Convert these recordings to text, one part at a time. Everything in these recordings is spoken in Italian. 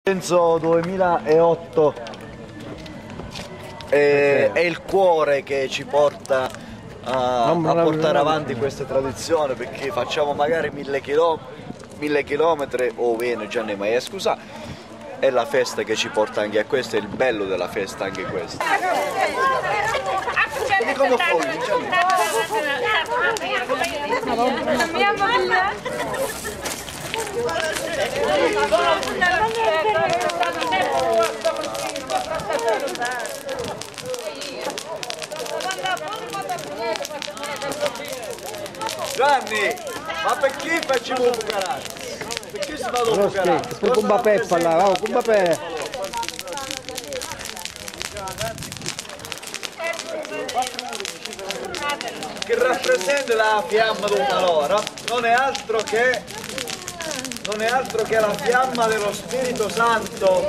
Penso 2008 è il cuore che ci porta a portare avanti queste tradizioni, perché facciamo magari 1000 chilometri o meno, già ne mai scusa. È la festa che ci porta anche a questo, è il bello della festa anche questo. Come Gianni, ma perché facciamo un bucarato? Perché si fa un bucarato? Per con Mbappé parlare, oh, con Mbappé. Che rappresenta la fiamma di una loro, non è altro che la fiamma dello Spirito Santo.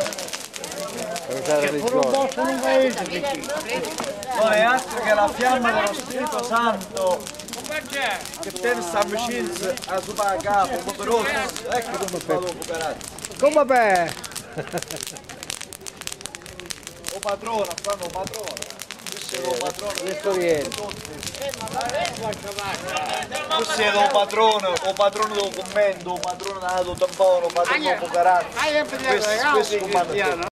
Non è altro che la fiamma dello Spirito Santo che pensa amicizia a suo capo, poderoso. Ecco come fa dopo carattere. Con Mbappé. O patrona, fanno patrona. Questo è lo patrono. Questo è lo patrono del commento, o patrono del tampone, o patrono del carattere. Questo comanda.